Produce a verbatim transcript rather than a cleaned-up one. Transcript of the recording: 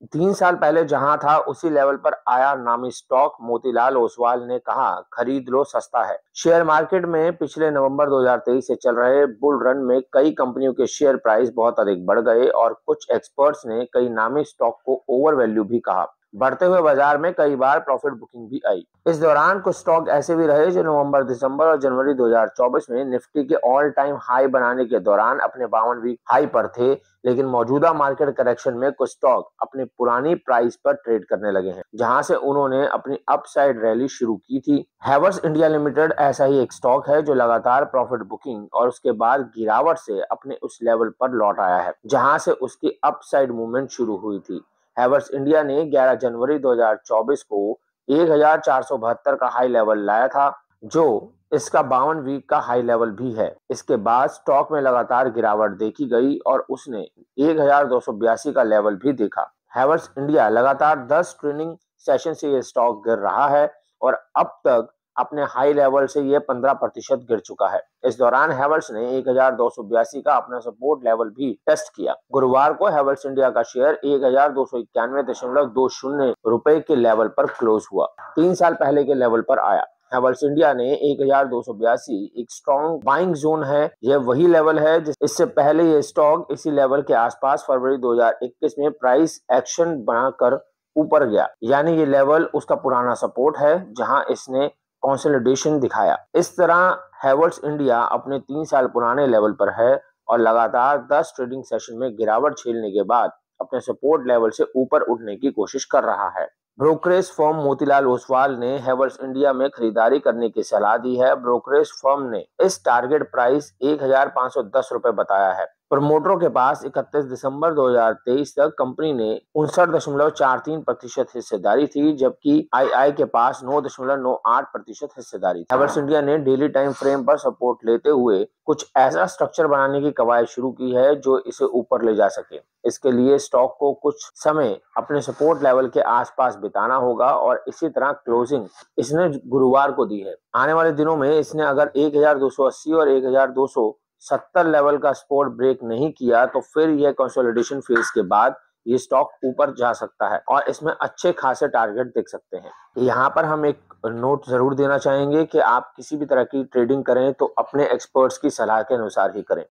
तीन साल पहले जहां था उसी लेवल पर आया नामी स्टॉक। मोतीलाल ओसवाल ने कहा, खरीद लो, सस्ता है। शेयर मार्केट में पिछले नवंबर दो हज़ार तेईस से चल रहे बुल रन में कई कंपनियों के शेयर प्राइस बहुत अधिक बढ़ गए और कुछ एक्सपर्ट्स ने कई नामी स्टॉक को ओवर वैल्यू भी कहा। बढ़ते हुए बाजार में कई बार प्रॉफिट बुकिंग भी आई। इस दौरान कुछ स्टॉक ऐसे भी रहे जो नवंबर, दिसंबर और जनवरी दो हज़ार चौबीस में निफ्टी के ऑल टाइम हाई बनाने के दौरान अपने बावन वीक हाई पर थे, लेकिन मौजूदा मार्केट करेक्शन में कुछ स्टॉक अपनी पुरानी प्राइस पर ट्रेड करने लगे हैं, जहां से उन्होंने अपनी अपसाइड रैली शुरू की थी। हैवर्स इंडिया लिमिटेड ऐसा ही एक स्टॉक है जो लगातार प्रॉफिट बुकिंग और उसके बाद गिरावट से अपने उस लेवल पर लौट आया है जहां से उसकी अपसाइड मूवमेंट शुरू हुई थी। हैवर्स इंडिया ने ग्यारह जनवरी दो हज़ार चौबीस को एक हज़ार चार सौ बहत्तर का हाई लेवल लाया था, जो इसका बावन वीक का हाई लेवल भी है। इसके बाद स्टॉक में लगातार गिरावट देखी गई और उसने एक हज़ार दो सौ बयासी का लेवल भी देखा। हैवर्स इंडिया लगातार दस ट्रेडिंग सेशन से ये स्टॉक गिर रहा है और अब तक अपने हाई लेवल से ये पंद्रह प्रतिशत गिर चुका है। इस दौरान हैवर्स ने एक हज़ार दो सौ बयासी का अपना सपोर्ट लेवल भी टेस्ट किया। गुरुवार को हैवर्स इंडिया का शेयर एक हज़ार दो सौ इक्यानवे दशमलव दो शून्य रुपए के लेवल पर क्लोज हुआ, तीन साल पहले के लेवल पर आया। हैवर्स इंडिया ने एक हज़ार दो सौ बयासी एक स्ट्रॉन्ग बाइंग जोन है। यह वही लेवल है जिस इससे पहले ये स्टॉक इसी लेवल के आसपास फरवरी दो हज़ार इक्कीस में प्राइस एक्शन बनाकर ऊपर गया, यानी ये लेवल उसका पुराना सपोर्ट है जहां इसने कंसोलिडेशन दिखाया। इस तरह हैवर्स इंडिया अपने तीन साल पुराने लेवल पर है और लगातार दस ट्रेडिंग सेशन में गिरावट झेलने के बाद अपने सपोर्ट लेवल से ऊपर उठने की कोशिश कर रहा है। ब्रोकरेज फर्म मोतीलाल ओसवाल ने हैवर्स इंडिया में खरीदारी करने की सलाह दी है। ब्रोकरेज फर्म ने इस टारगेट प्राइस एक हज़ार पाँच सौ दस रुपए बताया है। प्रमोटरों के पास इकतीस दिसंबर दो हज़ार तेईस तक कंपनी ने उनसठ दशमलव चार तीन प्रतिशत हिस्सेदारी थी, जबकि आई आई के पास नौ दशमलव नौ आठ प्रतिशत हिस्सेदारी थी। हैवर्स इंडिया ने डेली टाइम फ्रेम पर सपोर्ट लेते हुए कुछ ऐसा स्ट्रक्चर बनाने की कवायद शुरू की है जो इसे ऊपर ले जा सके। इसके लिए स्टॉक को कुछ समय अपने सपोर्ट लेवल के आसपास बिताना होगा और इसी तरह क्लोजिंग इसने गुरुवार को दी है। आने वाले दिनों में इसने अगर एक हज़ार दो सौ अस्सी और एक हज़ार दो सौ सत्तर लेवल का सपोर्ट ब्रेक नहीं किया तो फिर यह कंसोलिडेशन फेज के बाद ये स्टॉक ऊपर जा सकता है और इसमें अच्छे खासे टारगेट देख सकते हैं। यहाँ पर हम एक नोट जरूर देना चाहेंगे कि आप किसी भी तरह की ट्रेडिंग करें तो अपने एक्सपर्ट्स की सलाह के अनुसार ही करें।